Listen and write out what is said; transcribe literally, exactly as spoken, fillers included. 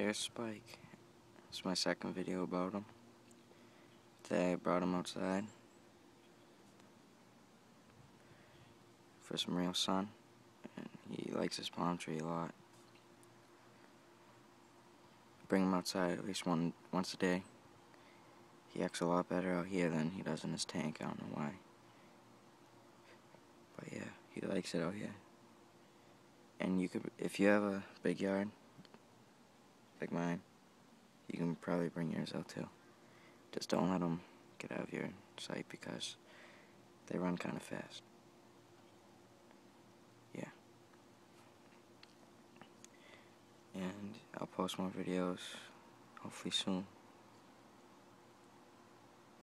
Here's Spike. It's my second video about him. Today I brought him outside for some real sun, and he likes his palm tree a lot. Bring him outside at least one once a day. He acts a lot better out here than he does in his tank. I don't know why. But yeah, he likes it out here. And you could, if you have a big yard, like mine, you can probably bring yours out too. Just don't let them get out of your sight because they run kind of fast. Yeah. And I'll post more videos, hopefully soon.